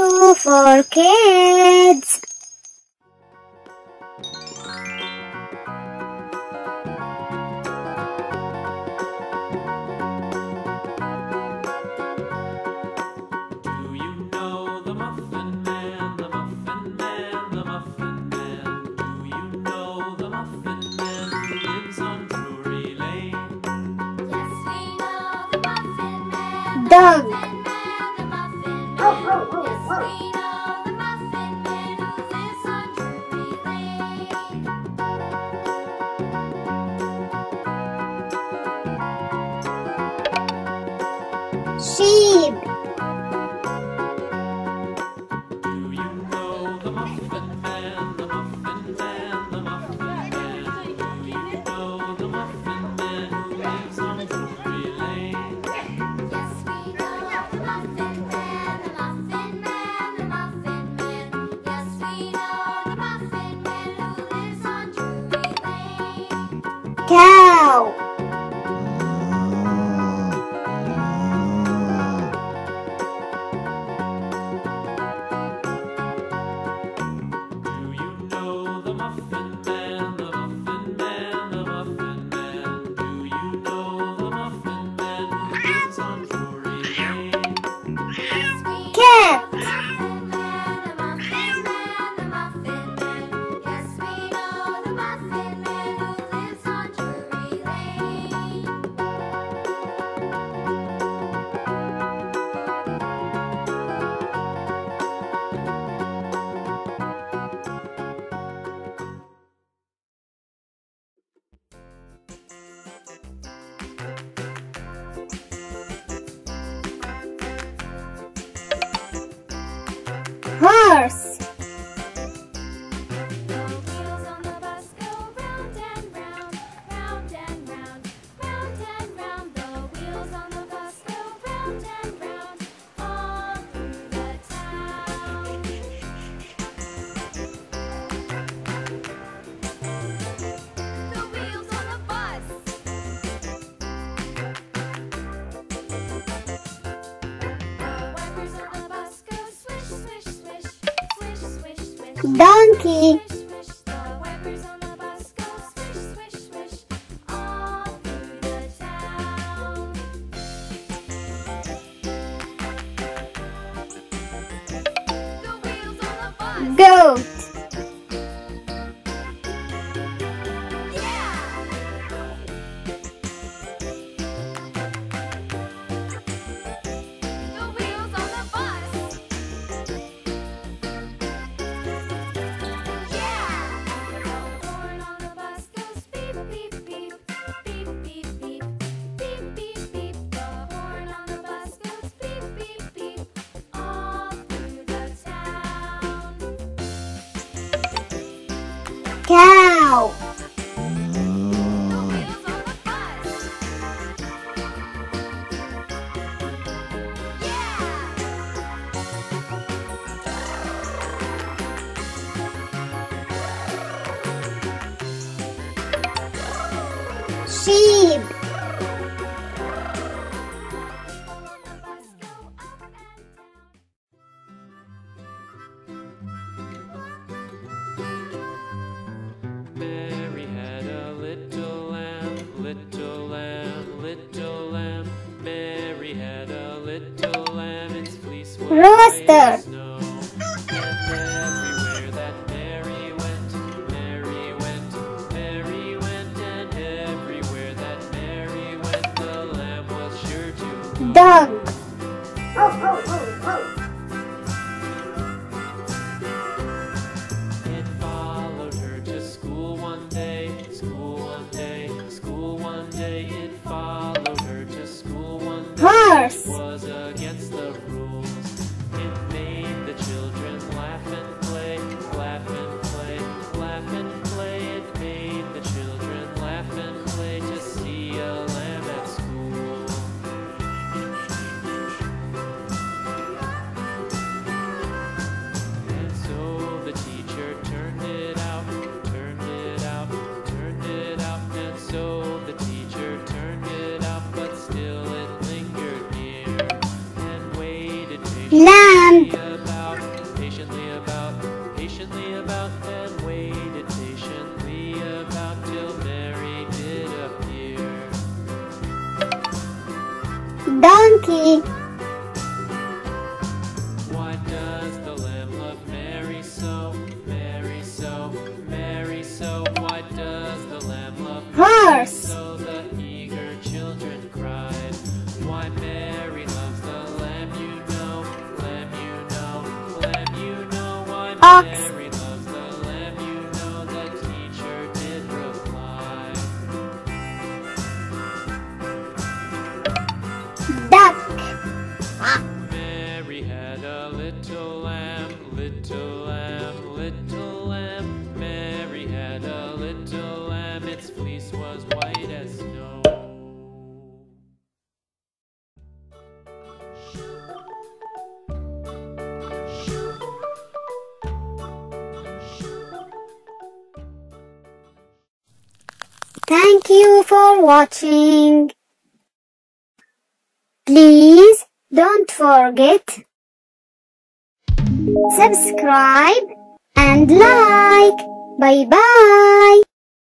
2 for kids. Dog. Sheep. Cow. Cat. Horse. Donkey. Goat. Cow. Sheep. Mary had a little lamb, little lamb, little lamb. Mary had a little lamb, its fleece was white as snow. And everywhere that Mary went, Mary went, Mary went, and everywhere that Mary went, the lamb was sure to Dog. It followed her to school one day, school one day, school one day. It followed her to school one day. Horse. It was against the rules. It made the children laugh and play, laugh and play, laugh and play. It made the children laugh and play to see a lamb at school. And so the teacher turned it out, turned it out, turned it out. And so the teacher turned it out, but still it lingered near and waited patiently Lamb. about Ox. Mary loves the lamb, you know the teacher did reply. Duck. Mary had a little lamb, little lamb, little lamb. Mary had a little lamb, its fleece was white as snow. Thank you for watching. Please don't forget subscribe and like. Bye bye.